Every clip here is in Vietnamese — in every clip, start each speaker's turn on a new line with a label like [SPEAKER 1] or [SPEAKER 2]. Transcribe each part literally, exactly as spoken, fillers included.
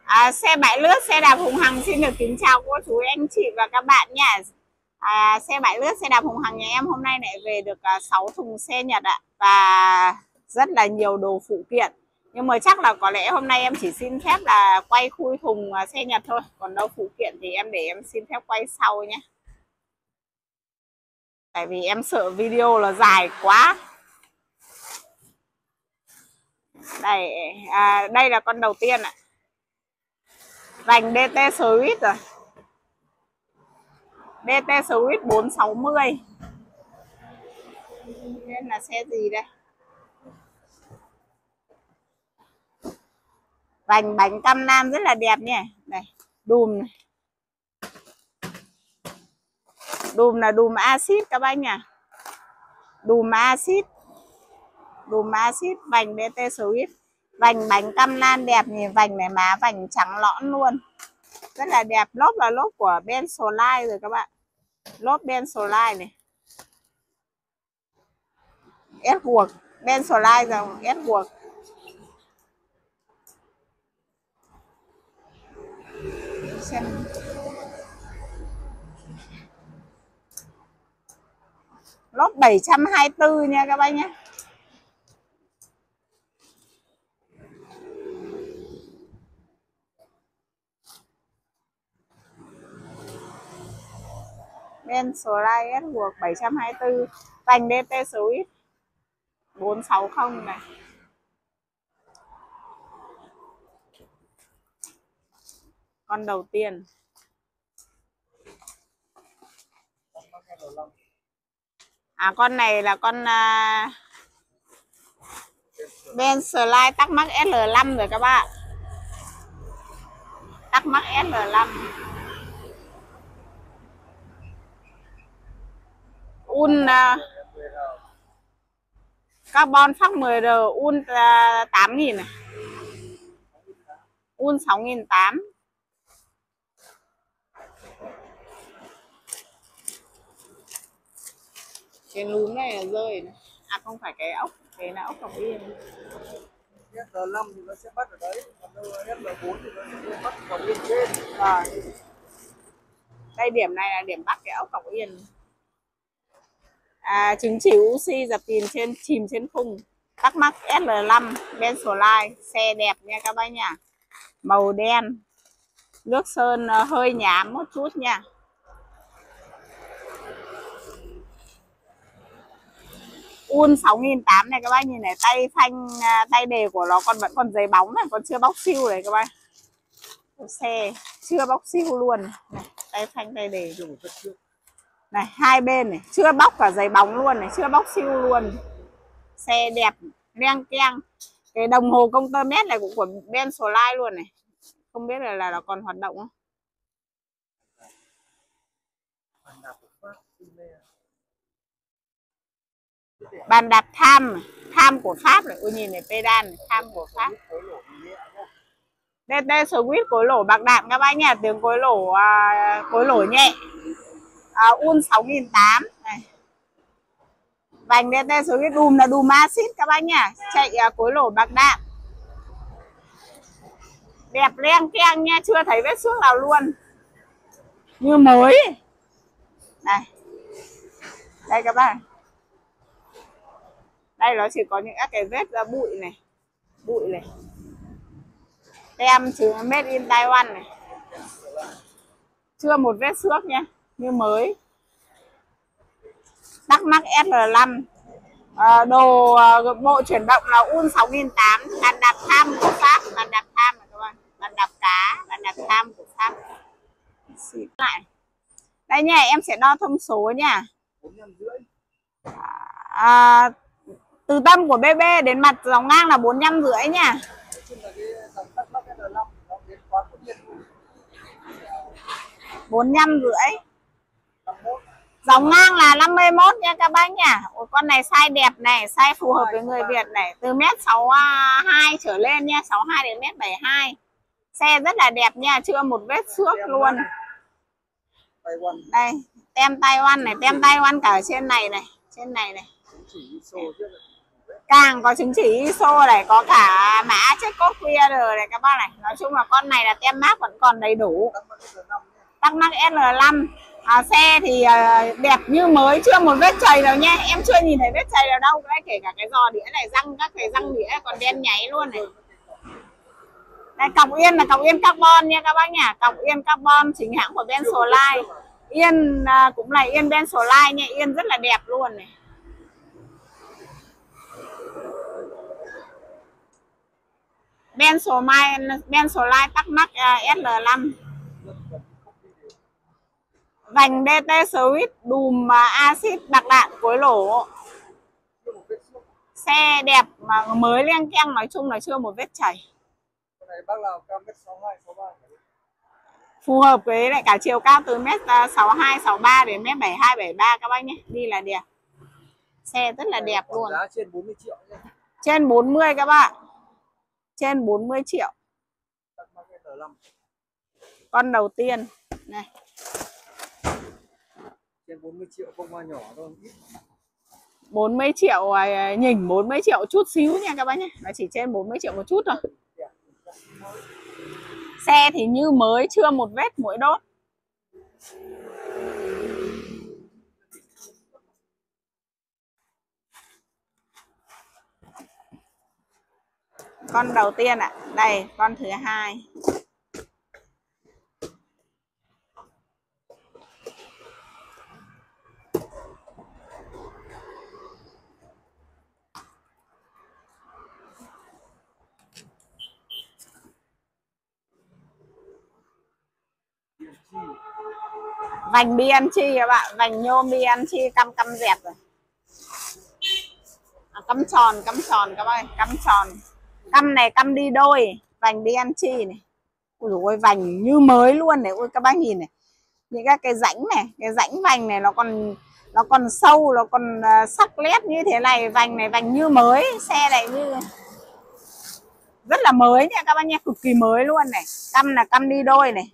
[SPEAKER 1] À, xe bãi lướt, xe đạp Hùng Hằng xin được kính chào cô chú anh chị và các bạn nhé. À, xe bãi lướt, xe đạp Hùng Hằng nhà em hôm nay lại về được uh, sáu thùng xe Nhật ạ. Và rất là nhiều đồ phụ kiện. Nhưng mà chắc là có lẽ hôm nay em chỉ xin phép là quay khui thùng uh, xe Nhật thôi. Còn đâu phụ kiện thì em để em xin phép quay sau nhé. Tại vì em sợ video là dài quá. Đây, à, đây là con đầu tiên ạ. Vành đê tê Switch rồi. đê tê Switch bốn sáu mươi. Nên là xe gì đây? Vành bánh cam nam rất là đẹp nhỉ. Đây, đùm này. Đùm là đùm axit các bác nhỉ. Đùm axit. Đùm axit vành đê tê Switch. Vành bánh cam nan đẹp nhỉ, vành này má vành trắng lõn luôn. Rất là đẹp, lốp là lốp của Benzoline rồi các bạn. Lốp Benzoline này. Edward, Benzoline dòng Edward. Xem. Lốp bảy trăm hai mươi tư nha các bác nhé. Benzoline Edward bảy trăm hai mươi tư. Vành đê tê Switch bốn sáu không này. Con đầu tiên. À con này là con uh, Benzoline tắc mắc S L năm rồi các bạn. Tắc mắc S L năm. Un uh, carbon phắc mười R un uh, tám nghìn này. Un sáu nghìn tám trăm. Cái núm này là rơi này. À không phải cái ốc, cái là ốc cọc yên.
[SPEAKER 2] S L năm thì nó sẽ bắt ở đấy, còn đâu S L bốn thì nó sẽ bắt cọc yên trên.
[SPEAKER 1] Rồi. Đây điểm này là điểm bắt cái ốc cọc yên. À, chứng chỉ u xê dập chìm trên chìm trên khung. Tắc mắc S L năm Benzoline, xe đẹp nha các bác nha. Màu đen. Nước sơn hơi nhám một chút nha. Un sáu nghìn tám trăm này các bác nhìn này, tay phanh tay đề của nó còn vẫn còn giấy bóng này, còn chưa bóc siêu này các bác. Xe chưa bóc siêu luôn này, tay phanh tay đề này, hai bên này chưa bóc cả giấy bóng luôn này, chưa bóc siêu luôn. Xe đẹp leng keng. Cái đồng hồ công tơ mét này cũng của Benzoline luôn này. Không biết là là nó còn hoạt động không. Bàn đạp tham, tham của Pháp này, ôi nhìn này, pedal này, tham của Pháp. đê tê Switch cối lỗ bạc đạn các bác nhá, tiếng cối lỗ à, cối lỗ nhẹ. À, un sáu nghìn tám trăm này. Vành đê tê Switch đùm là đùm axit các bác nhá, chạy à, cối lỗ bạc đạn. Đẹp leng keng nha, chưa thấy vết xước nào luôn. Như mới. Này. Đây các bạn. Đây nó chỉ có những cái vết ra bụi này. Bụi này. Tem chữ made in Taiwan này. Chưa một vết xước nha, như mới. Tắc mắc S L năm. À, đồ à, bộ chuyển động là un sáu nghìn tám trăm. Bàn đạp tham của Pháp. Bàn đạp tham này các bạn. Bàn đạp cá. Bàn đạp tham của Pháp. Xịt lại. Đây nha, em sẽ đo thông số nha. À, từ tâm của bê bê đến mặt dòng ngang là bốn năm rưỡi nha. bốn năm rưỡi. Dòng ngang là năm mươi mốt nha các bác nha. Ôi, con này size đẹp này, size phù hợp với người Việt này, từ mét sáu hai trở lên nha, sáu hai đến mét bảy hai. Xe rất là đẹp nha, chưa một vết xước luôn. Đây, tem Taiwan này, tem Taiwan cả ở trên này này, trên này này. Càng có chứng chỉ i ét o này, có cả mã check code quy rờ này các bác này. Nói chung là con này là tem mác vẫn còn đầy đủ. Tắc mắc ét lờ năm. À, xe thì uh, đẹp như mới, chưa một vết chày đâu nha. Em chưa nhìn thấy vết chày nào đâu. Đây, kể cả cái giò đĩa này, răng các cái răng đĩa còn đen nháy luôn này. Đây, cọc yên là cọc yên carbon nha các bác nhỉ. Cọc yên carbon chính hãng của Benzoline. Yên uh, cũng là yên Benzoline nha. Yên rất là đẹp luôn này. Benzoline, Benzoline tắc mắc uh, ét lờ năm. Vành đê tê Switch, đùm axit bạc đạn cối lỗ. Xe đẹp mà mới leng keng, nói chung là chưa một vết chảy. Phù hợp với lại cả chiều cao từ mét sáu hai, sáu ba đến mét bảy hai, bảy ba các bác nhé. Đi là đẹp. Xe rất là đẹp luôn.
[SPEAKER 2] Giá trên bốn mươi triệu nhé.
[SPEAKER 1] Trên bốn mươi các bạn. Trên bốn mươi triệu. Con đầu tiên này.
[SPEAKER 2] Trên bốn mươi triệu không hoa nhỏ thôi.
[SPEAKER 1] bốn mươi triệu nhỉnh bốn mươi triệu chút xíu nha các bác nhé. Nó chỉ trên bốn mươi triệu một chút thôi. Xe thì như mới, chưa một vết mũi đốt. Con đầu tiên ạ. À. Đây, con thứ hai. Vành bê en xê các bạn, vành nhôm bê en xê căm căm dẹp rồi. À, căm tròn, căm tròn các bạn, căm tròn. Căm này căm đi đôi, vành bê en xê này. Ôi dồi ôi, vành như mới luôn này, ôi các bác nhìn này. Những các cái rãnh này, cái rãnh vành này nó còn nó còn sâu, nó còn uh, sắc nét như thế này, vành này vành như mới, xe này như rất là mới nha các bác nha, cực kỳ mới luôn này. Căm là căm đi đôi này.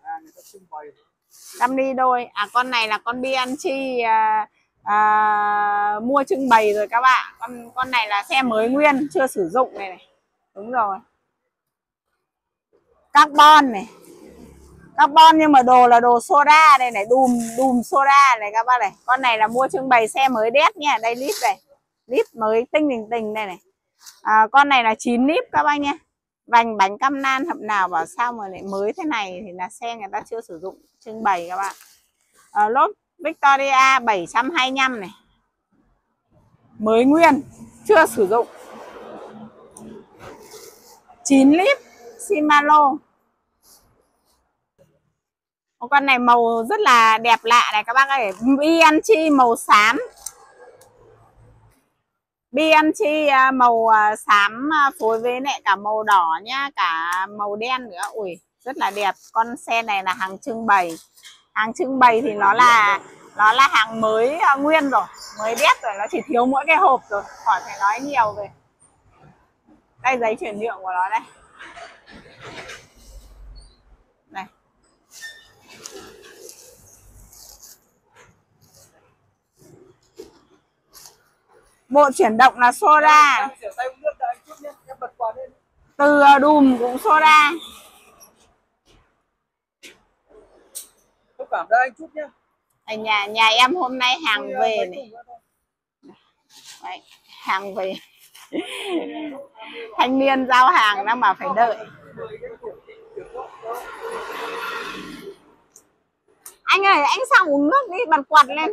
[SPEAKER 1] Căm đi đôi. À con này là con bê en xê à, à, mua trưng bày rồi các bạn. Con con này là xe mới nguyên, chưa sử dụng này này. Đúng rồi. Carbon này. Carbon nhưng mà đồ là đồ soda đây này, đùm đùm soda này các bạn này. Con này là mua trưng bày xe mới đét nha. Đây lít này. Lít mới tinh tình tình đây này. À, con này là chín lít các bác nhé. Vành bánh căm nan hậm nào bảo sao mà lại mới thế này, thì là xe người ta chưa sử dụng, trưng bày các bạn. À, lốp Victoria bảy trăm hai mươi lăm này. Mới nguyên, chưa sử dụng. chín lít Shimano. Con này màu rất là đẹp lạ này các bác ơi. bê en xê màu xám. bê en xê màu xám phối với lại cả màu đỏ nhá, cả màu đen nữa. Ui, rất là đẹp. Con xe này là hàng trưng bày. Hàng trưng bày thì nó là nó là hàng mới nguyên rồi, mới đét rồi, nó chỉ thiếu mỗi cái hộp rồi, khỏi phải nói nhiều về. Đây giấy chuyển nhượng của nó đây. Này. Bộ chuyển động là soda. Từ đùm cũng soda.
[SPEAKER 2] Thông cảm đây anh chút nhé.
[SPEAKER 1] Ở nhà nhà em hôm nay hàng về này. Đấy, hàng về. Thanh niên giao hàng đang mà phải đợi. Anh ơi, anh sang uống nước đi, bật quạt lên.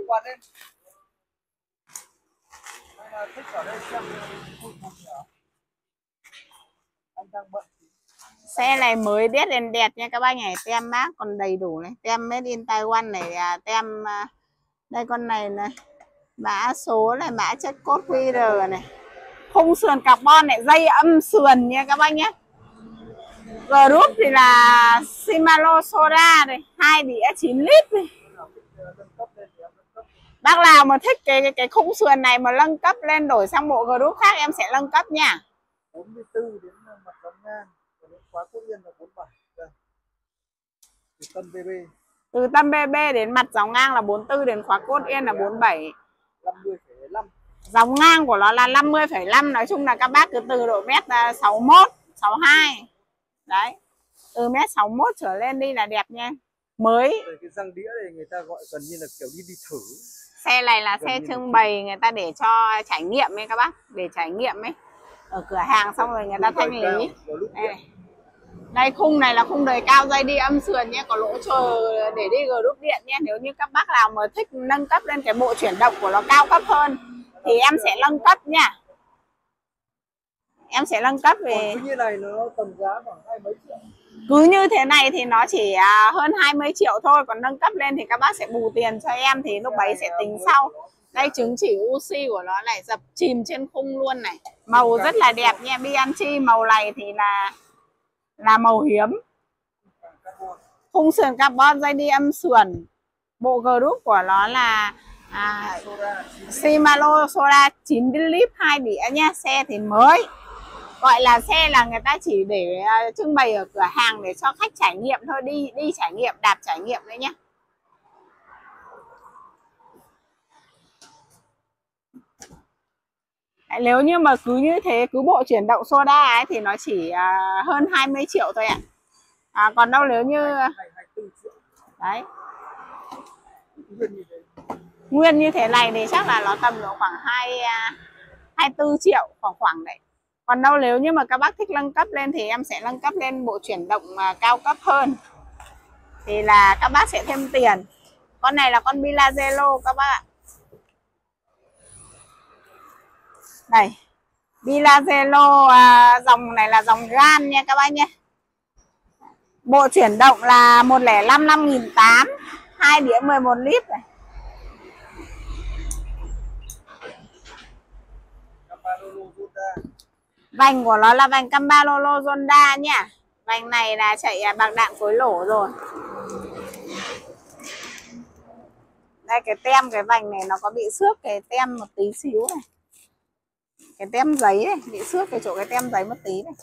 [SPEAKER 1] Xe này mới đét đèn đẹp nha các bác nhỉ. Tem mác còn đầy đủ này. Tem made in Taiwan này, à, tem đây con này này, mã số này, mã check code quy rờ này. Khung sườn carbon này, dây âm sườn nha các bác nhé. Group thì là Shimano soda này, hai đĩa chín lít này. Bác nào mà thích cái, cái cái khung sườn này mà nâng cấp lên đổi sang bộ group khác em sẽ nâng cấp nha.
[SPEAKER 2] bốn mươi tư đến mặt đóng ngang, đến khóa cốt yên là bốn mươi bảy. Từ Tân bê bê.
[SPEAKER 1] Từ Tân bê bê đến mặt dòng ngang là bốn mươi tư, đến khóa cốt yên là bốn mươi bảy.
[SPEAKER 2] năm mươi phẩy lăm.
[SPEAKER 1] Dòng ngang của nó là năm mươi phẩy năm. Nói chung là các bác cứ từ độ mét sáu mốt, sáu hai. Đấy. Từ mét sáu mốt trở lên đi là đẹp nha. Mới.
[SPEAKER 2] Cái răng đĩa này người ta gọi gần như là kiểu đi đi thử.
[SPEAKER 1] Xe này là xe trưng bày người ta để cho trải nghiệm ấy các bác. Để trải nghiệm ấy. Ở cửa hàng xong rồi người ta thanh lý. Đây này. Đây khung này là khung đời cao dây đi âm sườn nhé. Có lỗ chờ để đi group điện nhé. Nếu như các bác nào mà thích nâng cấp lên cái bộ chuyển động của nó cao cấp hơn thì em sẽ nâng cấp nha. Em sẽ nâng cấp về.
[SPEAKER 2] Cứ như này nó tầm giá khoảng hai mấy triệu.
[SPEAKER 1] Cứ như thế này thì nó chỉ hơn hai mươi triệu thôi. Còn nâng cấp lên thì các bác sẽ bù tiền cho em. Thì lúc đấy sẽ tính sau. Đây chứng chỉ u xê của nó này, dập chìm trên khung luôn này. Màu rất là đẹp nha. Bianchi màu này thì là là màu hiếm. Khung sườn carbon dây đi âm sườn. Bộ group của nó là à, Shimano Soda chín lít hai đĩa nha. Xe thì mới. Gọi là xe là người ta chỉ để uh, trưng bày ở cửa hàng để cho khách trải nghiệm thôi. Đi đi trải nghiệm, đạp trải nghiệm đấy nhé. Nếu như mà cứ như thế, cứ bộ chuyển động soda ấy thì nó chỉ uh, hơn hai mươi triệu thôi ạ. À, còn đâu nếu như đấy nguyên như thế này thì chắc là nó tầm độ khoảng hai hai mươi tư triệu khoảng khoảng đấy. Còn đâu nếu như mà các bác thích nâng cấp lên thì em sẽ nâng cấp lên bộ chuyển động uh, cao cấp hơn. Thì là các bác sẽ thêm tiền. Con này là con Bilazelo các bác ạ. Đây. Bilazelo uh, dòng này là dòng gan nha các bác nhé. Bộ chuyển động là một không năm năm nghìn tám trăm, hai đĩa mười một lít này. Vành của nó là vành Cambalolo Zonda nha. Vành này là chạy bạc đạn cối lỗ rồi. Đây cái tem cái vành này nó có bị xước cái tem một tí xíu này. Cái tem giấy này, bị xước cái chỗ cái tem giấy một tí này.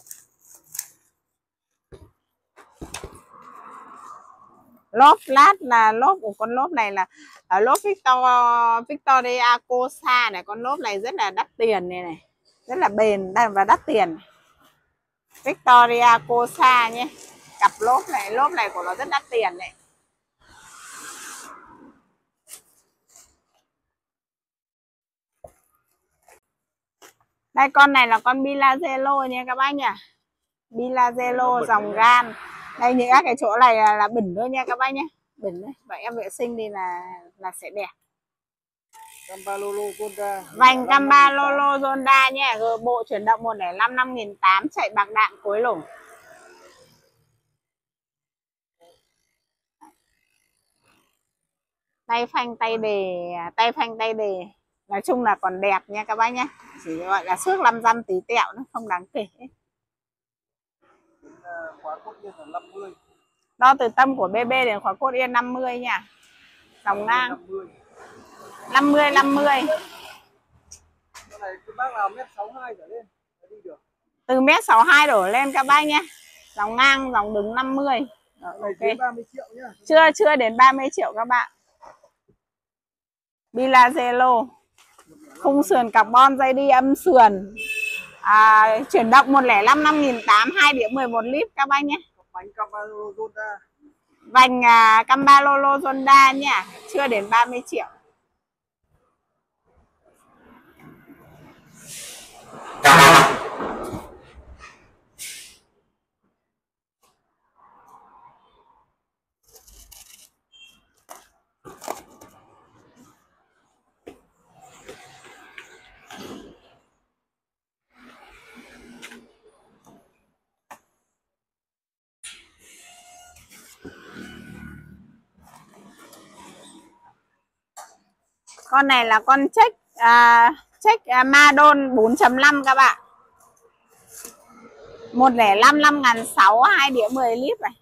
[SPEAKER 1] Lốp lát là lốp của con lốp này là ở lốp Victor, Victoria Cosa này. Con lốp này rất là đắt tiền này này. Rất là bền và đắt tiền. Victoria Cosa nhé. Cặp lốp này, lốp này của nó rất đắt tiền này. Đây con này là con Bilazelo nha các bác nhỉ. Bilazelo dòng gan. Đây những các cái chỗ này là, là bẩn thôi nha các bác nhé. Bẩn đấy. Vậy em vệ sinh đi là là sẽ đẹp.
[SPEAKER 2] Cambalolo Zonda.
[SPEAKER 1] Vành Cambalolo Zonda nhé. Bộ chuyển động một không năm năm nghìn tám trăm, chạy bạc đạn cối lủng. Tay phanh tay đề, tay phanh tay đề. Nói chung là còn đẹp nha các bác nhé. Chỉ gọi là xước lăm dăm tí tẹo nó không đáng kể.
[SPEAKER 2] Khóa cốt yên là năm mươi.
[SPEAKER 1] Đo từ tâm của bê bê đến khóa cốt yên năm mươi nha. Dòng ngang năm mươi năm mươi.
[SPEAKER 2] Cái này cứ bác nào mét sáu hai trở lên đi được.
[SPEAKER 1] Từ mét sáu hai đổ lên các bác nhé. Dòng ngang, dòng đứng năm mươi. Rồi, ok.
[SPEAKER 2] ba mươi triệu nhá.
[SPEAKER 1] Chưa chưa đến ba mươi triệu các bạn. Bilazelo. Khung sườn carbon dây đi âm sườn. À, chuyển động một không năm năm nghìn tám trăm, hai đĩa mười một lít các bác nhé.
[SPEAKER 2] Bánh Cambalolo Zonda.
[SPEAKER 1] Vành à, Cambalolo Zonda nha. Chưa đến ba mươi triệu. Con này là con check à, check à, Madon bốn chấm năm các bạn. một không năm năm nghìn sáu trăm, hai đĩa mười lít này.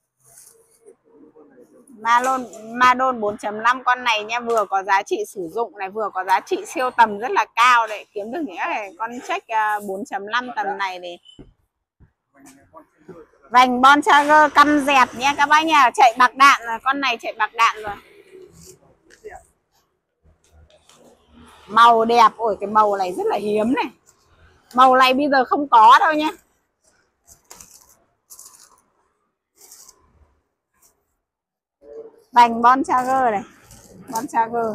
[SPEAKER 1] Madon Madon bốn chấm năm con này nha, vừa có giá trị sử dụng này, vừa có giá trị siêu tầm rất là cao đấy, kiếm được những cái con check bốn chấm năm tầm này thì vành Bontrager căm dẹp nha các bác nha, chạy bạc đạn rồi, con này chạy bạc đạn rồi. Màu đẹp. Ôi cái màu này rất là hiếm này. Màu này bây giờ không có đâu nhé. Vành Bon Charger này. Bon Charger.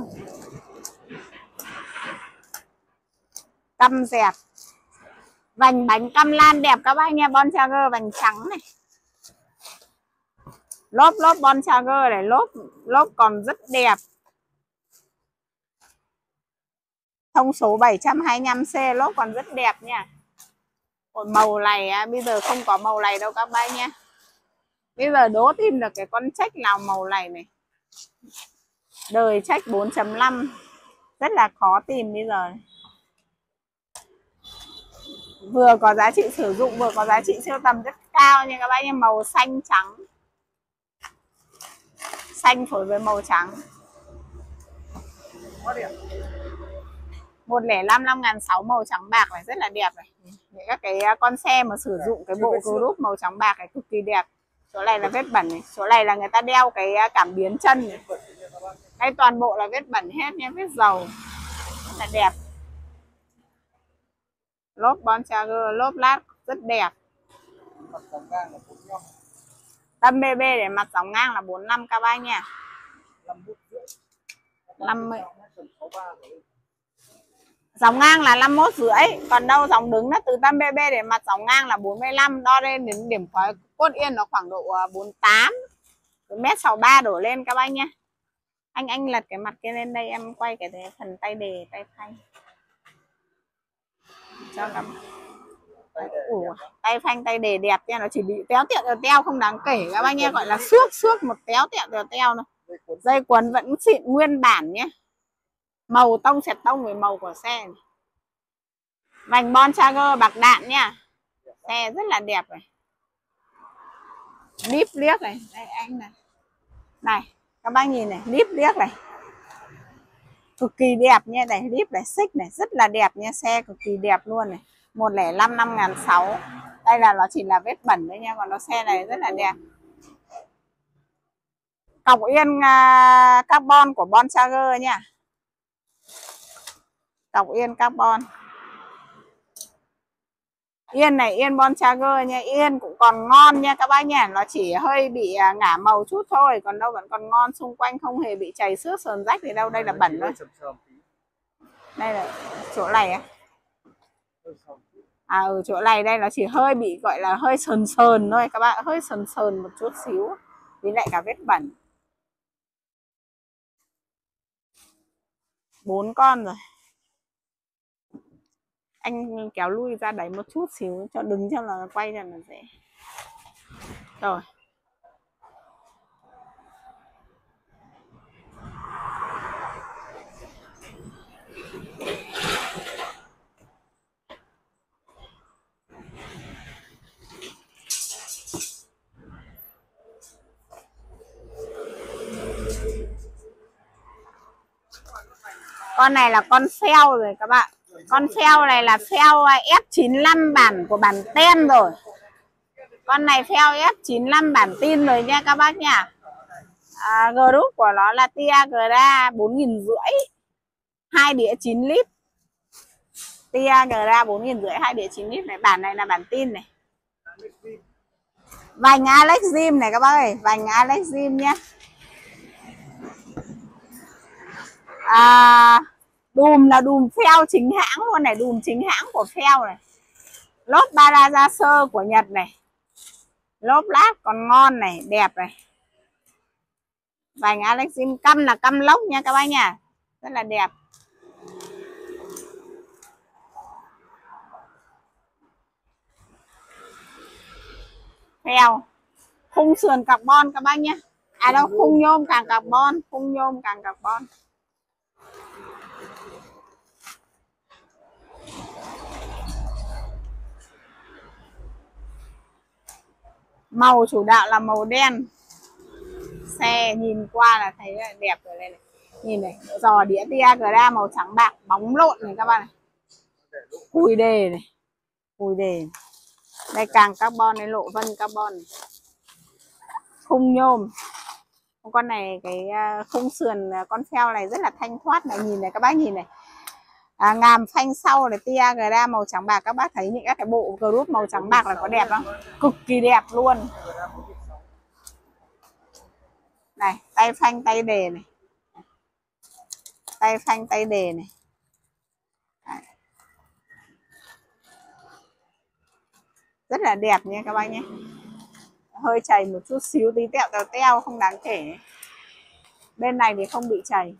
[SPEAKER 1] Căm dẹt. Vành bánh căm lan đẹp các bác nha. Bon Charger vành trắng này. Lốp lốp Bon Charger này. Lốp lốp còn rất đẹp. Thông số bảy trăm hai mươi lăm C. Lốp còn rất đẹp nha. Còn màu này à, bây giờ không có màu này đâu các bác nhé. Bây giờ đố tìm được cái con check nào màu này này. Đời check bốn chấm năm rất là khó tìm bây giờ. Vừa có giá trị sử dụng, vừa có giá trị sưu tầm rất cao nha các bác nhé. Màu xanh trắng. Xanh phối với màu trắng. một không năm năm ngàn sáu màu trắng bạc này rất là đẹp này. Những các cái con xe mà sử dụng cái bộ group màu trắng bạc này cực kỳ đẹp. Chỗ này là vết bẩn này. Chỗ này là người ta đeo cái cảm biến chân này. Đây toàn bộ là vết bẩn hết nha. Vết dầu. Rất là đẹp. Lốp Bon Charger, lốp lát rất đẹp. Tâm bê bê để mặt dòng ngang là bốn mươi lăm các bác nha. năm mươi. Dòng ngang là năm mươi mốt rưỡi. Còn đâu dòng đứng nó từ tâm bê bê để mặt dòng ngang là bốn mươi lăm. Đo lên đến điểm khói cốt yên nó khoảng độ bốn mươi tám. mét sáu mươi ba đổ lên các bác nhé. Anh anh lật cái mặt kia lên đây em quay cái phần tay đề tay phanh cho các Ủa, tay phanh tay đề đẹp nha. Nó chỉ bị téo tẹo teo teo không đáng kể các bác nhé. Gọi là xước xước một téo tẹo teo teo thôi. Dây quấn vẫn xịn nguyên bản nhé. Màu tông xẹt tông với màu của xe này. Vành Bon Charger bạc đạn nha. Xe rất là đẹp này. Líp liếc này. Đây anh này. Này các bác nhìn này. Líp liếc này. Cực kỳ đẹp nha. Này líp này xích này. Rất là đẹp nha. Xe cực kỳ đẹp luôn này. một không năm năm ngàn sáu. Đây là nó chỉ là vết bẩn đấy nha. Còn nó xe này rất là đẹp. Cọc yên uh, carbon của Bon Charger nha. Cọc yên carbon. Yên này yên Bon Charger nha. Yên cũng còn ngon nha các bác nha. Nó chỉ hơi bị ngả màu chút thôi. Còn đâu vẫn còn ngon. Xung quanh không hề bị chảy xước sờn rách thì đâu. Đây là bẩn thôi. Đây là chỗ này á. À ở chỗ này đây nó chỉ hơi bị gọi là hơi sờn sờn thôi các bạn. Hơi sờn sờn một chút xíu. Với lại cả vết bẩn. Bốn con rồi. Anh kéo lui ra đấy một chút xíu cho đứng cho là quay cho nó dễ. Rồi. Con này là con phèo rồi các bạn. Con phèo này là phèo F chín mươi lăm bản của bản ten rồi. Con này phèo F chín mươi lăm bản tin rồi nha các bác nha. À, group của nó là Tiagra bốn nghìn rưỡi. hai đĩa chín lít. Tiagra bốn nghìn rưỡi hai đĩa chín lít này. Bản này là bản tin này. Vành Alex Zim này các bác ơi. Vành Alex Zim nhé. À, đùm là đùm phèo chính hãng luôn này. Đùm chính hãng của phèo này. Lốp Barazaser của Nhật này. Lốp lát còn ngon này. Đẹp này. Vành Alex Zim. Căm là căm lốc nha các bác nha. Rất là đẹp. Phèo. Khung sườn carbon các bác nhé. À đâu, khung nhôm càng carbon. Khung nhôm càng carbon. Màu chủ đạo là màu đen. Xe nhìn qua là thấy là đẹp rồi đây này. Nhìn này, giò đĩa Tiagra màu trắng bạc bóng lộn này các bạn này. Cùi đề này. Cùi đề. Đây càng carbon này, lộ vân carbon này. Khung nhôm. Con này cái khung sườn con phèo này rất là thanh thoát này, nhìn này các bác nhìn này. À, ngàm phanh sau này tia gra màu trắng bạc, các bác thấy những các cái bộ group màu trắng bạc là có đẹp không? Cực kỳ đẹp luôn. Này, tay phanh tay đề này. Tay phanh tay đề này. Đấy. Rất là đẹp nha các bác nhé. Hơi chảy một chút xíu, tí tẹo teo teo không đáng kể. Bên này thì không bị chảy.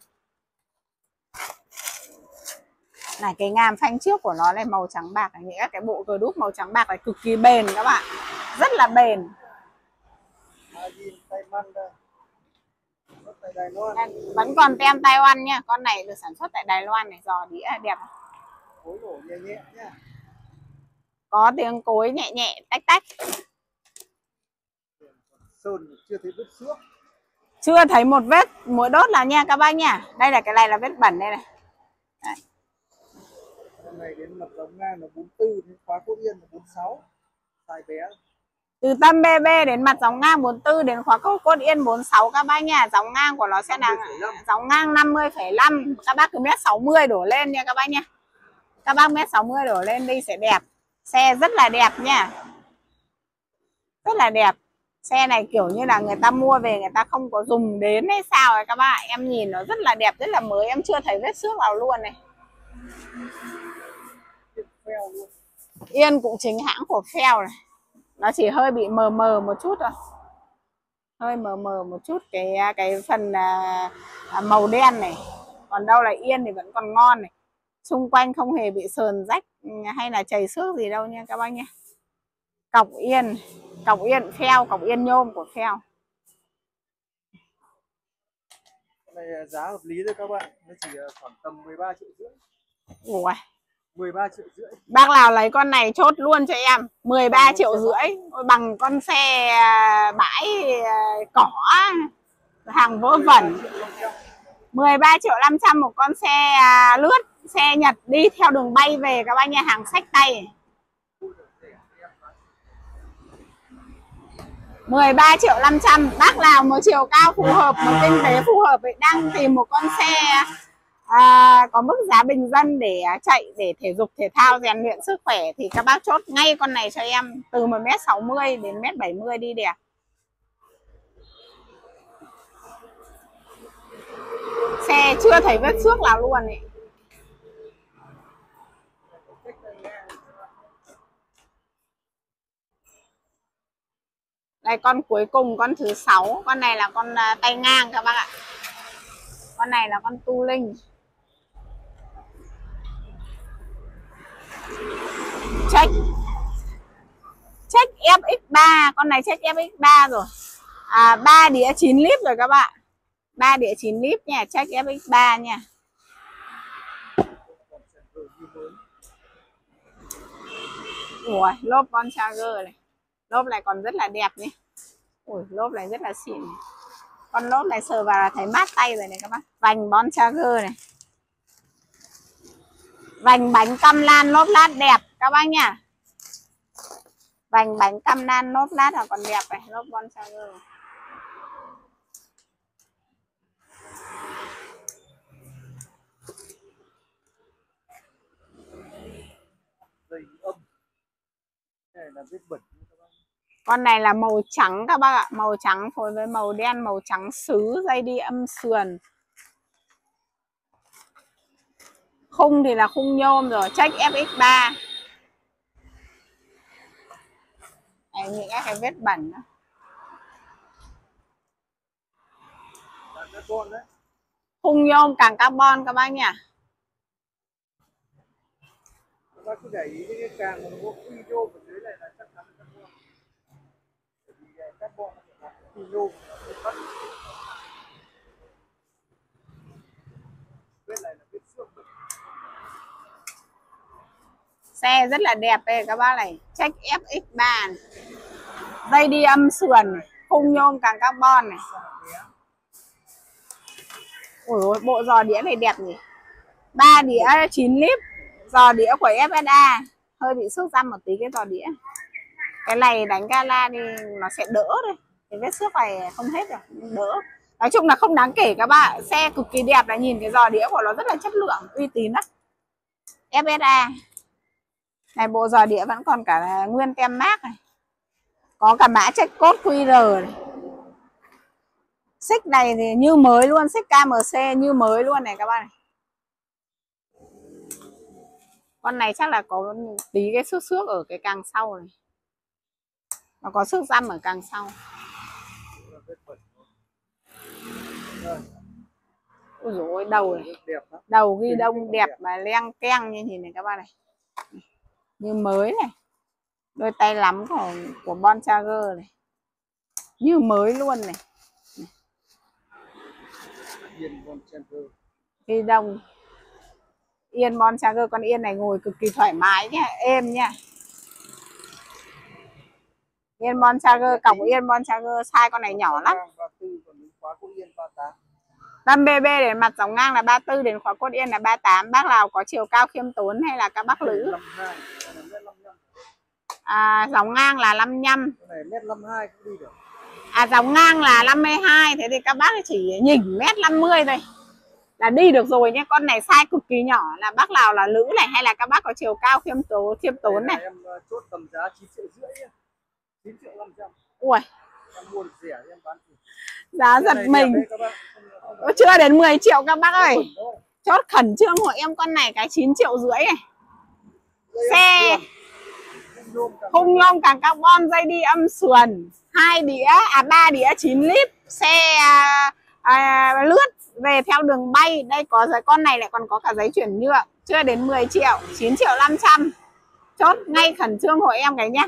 [SPEAKER 1] Này, cái ngàm phanh trước của nó này màu trắng bạc này, những cái bộ group màu trắng bạc này cực kỳ bền các bạn. Rất là bền. Vẫn còn tem Taiwan nha. Con này được sản xuất tại Đài Loan này, giò đĩa đẹp. Có tiếng cối nhẹ nhẹ tách tách.
[SPEAKER 2] Sơn chưa thấy vết xước.
[SPEAKER 1] Chưa thấy một vết mũi đốt nào nha các bác nha. Đây là cái này là vết bẩn đây này. Đấy.
[SPEAKER 2] Con này đến mặt giống ngang là bốn mươi tư, đến khóa cốt yên là bốn mươi sáu. Size bé.
[SPEAKER 1] Từ tâm bê bê đến mặt dòng ngang bốn mươi tư đến khóa cốt cốt yên bốn mươi sáu các bác nha. Dòng ngang của nó sẽ là dòng ngang năm mươi phẩy năm. Các bác cứ mét sáu mươi đổ lên nha các bác nha. Các bác mét sáu mươi đổ lên đi sẽ đẹp. Xe rất là đẹp nha. Rất là đẹp. Xe này kiểu như là người ta mua về người ta không có dùng đến hay sao ấy các bác. Em nhìn nó rất là đẹp, rất là mới. Em chưa thấy vết xước nào luôn này. Yên cũng chính hãng của Phèo này. Nó chỉ hơi bị mờ mờ một chút thôi. Hơi mờ mờ một chút cái cái phần à, màu đen này. Còn đâu là Yên thì vẫn còn ngon này. Xung quanh không hề bị sờn rách hay là chảy xước gì đâu nha các bác nhé. Cọc Yên, cọc Yên Phèo, cọc Yên nhôm của Phèo.
[SPEAKER 2] Cái này giá hợp lý thôi các bạn, nó chỉ khoảng tầm mười ba triệu rưỡi.
[SPEAKER 1] Ủa.
[SPEAKER 2] mười ba triệu rưỡi.
[SPEAKER 1] Bác nào lấy con này chốt luôn cho em mười ba triệu rưỡi bằng con xe bãi cỏ hàng vớ vẩn. Mười ba triệu năm trăm một con xe lướt, xe Nhật đi theo đường bay về các bác nha, hàng xách tay. Mười ba triệu năm trăm. Bác nào một chiều cao phù hợp, một kinh tế phù hợp ấy, đang tìm một con xe à, có mức giá bình dân để chạy, để thể dục thể thao rèn luyện sức khỏe thì các bác chốt ngay con này cho em. Từ một mét sáu mươi đến mét bảy mươi đi đẹp. Xe chưa thấy vết xước nào luôn ấy. Đây con cuối cùng, con thứ sáu. Con này là con uh, tay ngang các bác ạ. Con này là con tu linh. Check Check ép ích ba. Con này check ép ích ba rồi. à, ba đĩa chín lít rồi các bạn. ba đĩa chín lít nha. Check ép ích ba nha. Ủa, lốp con Charger này. Lốp này còn rất là đẹp nhé. Ui, lốp này rất là xịn. Con lốp này sờ vào là thấy mát tay rồi này các bác. Vành Bon Charger này. Vành bánh căm lan lốp lát đẹp các bác nha. Vành bánh căm lan lốp lát là còn đẹp này. Lốp Bon Charger.
[SPEAKER 2] Dây âm. Cái này là vết bẩn.
[SPEAKER 1] Con này là màu trắng các bác ạ. Màu trắng phối với màu đen, màu trắng sứ, dây đi âm sườn. Khung thì là khung nhôm rồi. Check ép ích ba. Đấy, những cái vết bẩn đó. Khung nhôm càng carbon các bác nhỉ.
[SPEAKER 2] Các bác cứ để ý cái càng mà nó có quy nhôm ở dưới này là chắc chắn là carbon. Bởi vì carbon là quy nhôm. Bên này là vết xước.
[SPEAKER 1] Xe rất là đẹp đây các bác này. Check ép ích ba này. Dây đi âm sườn này. Khung nhôm càng carbon này. Ủa, bộ giò đĩa này đẹp nhỉ. Ba đĩa chín lít. Giò đĩa của ép ét a. Hơi bị xước răm một tí cái giò đĩa. Cái này đánh gala đi nó sẽ đỡ thôi. Cái vết xước này không hết rồi, đỡ. Nói chung là không đáng kể các bạn. Xe cực kỳ đẹp, là nhìn cái giò đĩa của nó rất là chất lượng, uy tín đó. ép ét a. Này bộ giò đĩa vẫn còn cả nguyên tem mác này. Có cả mã check code quy rờ này. Xích này thì như mới luôn, xích ca em xê như mới luôn này các bạn này. Con này chắc là có tí cái xước xước ở cái càng sau này. Nó có xước răm ở càng sau. Ôi dồi ôi, đầu này. Đầu ghi đông đẹp mà leng keng như thế này các bạn này. Như mới này. Đôi tay lắm của, của Bontrager này. Như mới luôn này. Ghi đông. Yên Bontrager, con Yên này ngồi cực kỳ thoải mái nhá, êm nha. Yên Bontrager, cọc Yên Bontrager, size con này nhỏ lắm. Tâm bê bê để mặt dòng ngang là ba mươi tư, đến khóa cốt Yên là ba mươi tám. Bác nào có chiều cao khiêm tốn hay là các bác nữ? À, dòng ngang là năm mươi lăm. À, dòng ngang là năm mươi hai. Thế thì các bác chỉ nhỉnh mét năm mươi thôi là đi được rồi nhé. Con này size cực kỳ nhỏ, là bác nào là nữ này hay là các bác có chiều cao khiêm tốn khiêm tốn này.
[SPEAKER 2] Em chốt tầm giá chín triệu rưỡi, chín triệu năm trăm.
[SPEAKER 1] Ui,
[SPEAKER 2] em mua được rẻ em bán thì...
[SPEAKER 1] giá giật mình. Chưa đến mười triệu các bác ơi. Chốt khẩn trương hộ em con này cái chín triệu rưỡi này. Xe hung nhôm càng carbon, dây đi âm sườn, hai đĩa à ba đĩa chín lít, xe à, à, lướt về theo đường bay. Đây có giấy, con này lại còn có cả giấy chuyển nhượng. Chưa đến mười triệu, chín triệu năm trăm. Chốt ngay khẩn trương hộ em cái nhá.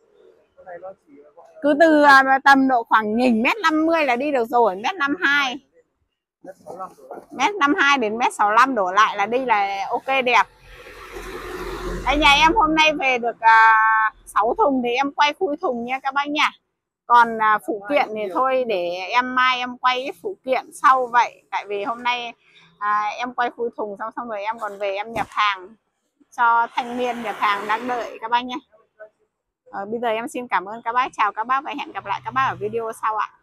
[SPEAKER 1] Cứ từ tầm độ khoảng nhìn mét năm mươi là đi được rồi, mét năm mươi hai. Mét năm mươi hai đến mét sáu mươi lăm đổ lại là đi là ok đẹp. Đây, nhà em hôm nay về được uh, sáu thùng thì em quay khui thùng nha các bác nha. Còn uh, phụ kiện thì thôi để em mai em quay cái phụ kiện sau vậy. Tại vì hôm nay uh, em quay khui thùng xong xong rồi em còn về em nhập hàng cho thanh niên nhập hàng đang đợi các bác nha. Ờ, bây giờ em xin cảm ơn các bác, chào các bác và hẹn gặp lại các bác ở video sau ạ.